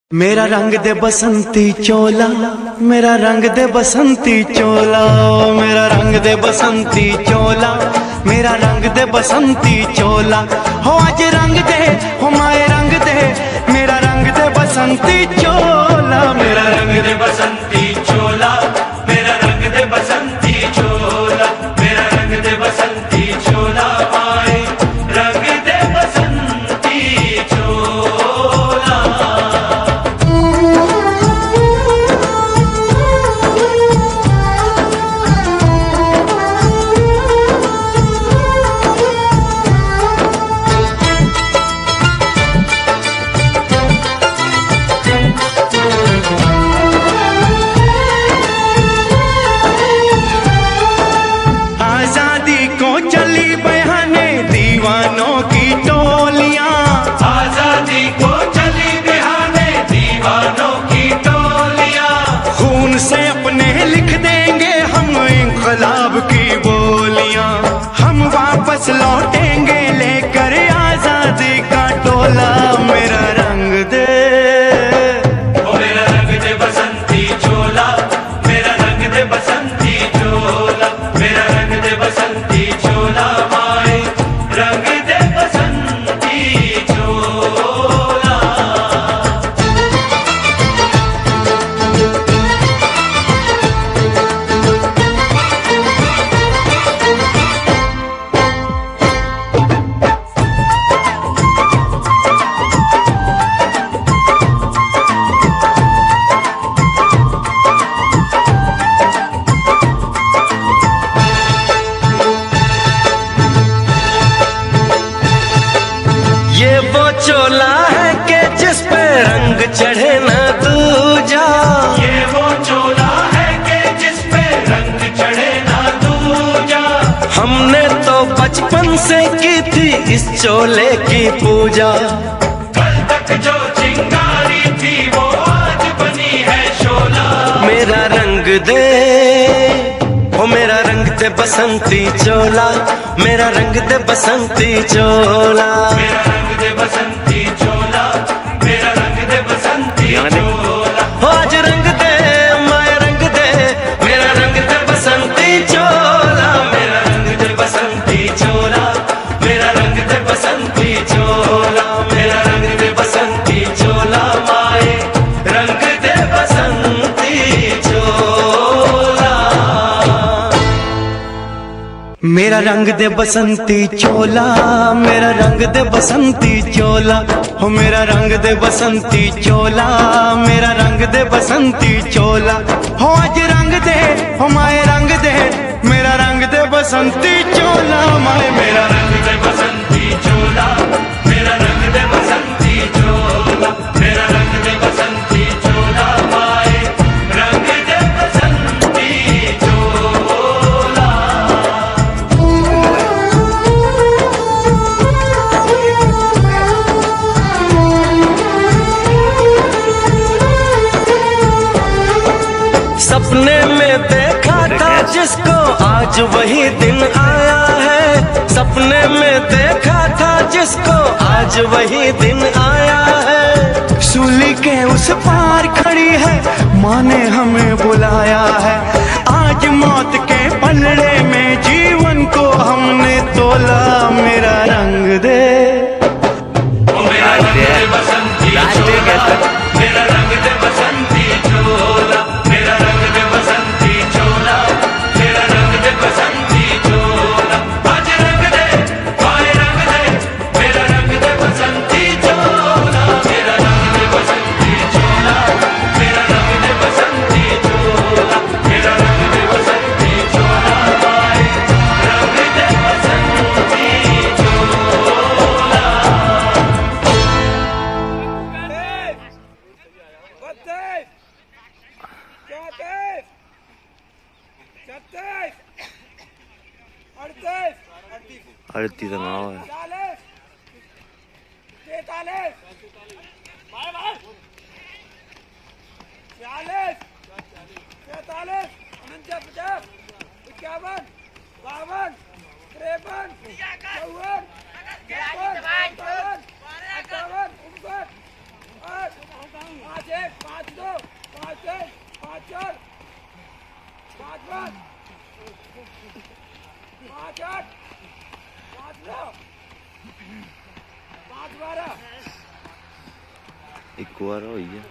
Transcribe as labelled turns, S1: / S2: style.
S1: मेरा रंग दे बसंती चोला, मेरा रंग दे बसंती चोला, मेरा रंग दे बसंती चोला, मेरा रंग दे बसंती चोला। हो आज रंग दे, हो माए रंग दे, मेरा रंग दे बसंती चोला, मेरा रंग दे बसंती चोला, मेरा रंग दे बसंती चोला, मेरा रंग दे बसंती चोला, माए रंग दे बसंती चोला। आजादी को चली बहाने दीवानों की टोलियां, आजादी को चली बहाने दीवानों की टोलियां। खून से अपने लिख देंगे हम इंकलाब की बोलियां, हम वापस लौटेंगे लेकर आजादी का टोला। मेरा रंग दे, ओ मेरा रंग दे बसंती चोला, मेरा रंग दे बसंती चोला, मेरा रंग दे बसंती चोला, माए रंग दे बसंती चोला। ये वो चोला है कि जिस पे रंग चढ़े न दूजा, ये वो चोला है कि जिस पे रंग चढ़े न दूजा। हमने तो बचपन से की थी इस चोले की पूजा, कल तक जो चिंगारी थी वो आज बनी है शोला। मेरा रंग दे, ओ मेरा रंग दे बसंती चोला, मेरा रंग दे बसंती चोला, मेरा रंग दे बसंती चोला, मेरा रंग दे बसंती चोला। हो आज रंग दे, माया रंग दे, मेरा रंग दे बसंती चोला, मेरा रंग दे बसंती चोला, मेरा रंग दे बसंती चोला, मेरा रंग दे बसंती चोला, माए रंग दे बसंती चोला। मेरा रंग दे बसंती चोला, मेरा रंग दे बसंती चोला, हो मेरा रंग दे बसंती चोला, मेरा रंग दे बसंती चोला। हो आज रंग दे, हो माए रंग दे, मेरा रंग दे बसंती चोला, माए मेरा रंग दे बसंती चोला, मेरा रंग दे बसंती चोला, मेरा रंग दे बसंती चोला, माए रंग दे बसंती चोला। सपने में देखा था जिसको आज वही दिन आया है, सपने में देखा था जिसको आज वही दिन आया है। सूली के उस पार खड़ी है, माँ ने हमें बुलाया है। आज मौत के पलड़े में जीवन को हमने तोला। मेरा रंग दे, ओ मेरा रंग दे बसंती चोला, मेरा रंग दे बसंती चोला, मेरा रंग दे बसंती चोला, मेरा रंग दे बसंती चोला। आज रंग दे, माए रंग दे, मेरा रंग दे बसंती चोला, मेरा रंग दे बसंती चोला, मेरा रंग दे बसंती चोला, मेरा रंग दे बसंती चोला, माए रंग दे बसंती चोला।
S2: अड़तीस नाव है,
S3: 52, 53, 54, 55, 56,
S2: एक बार हो गया।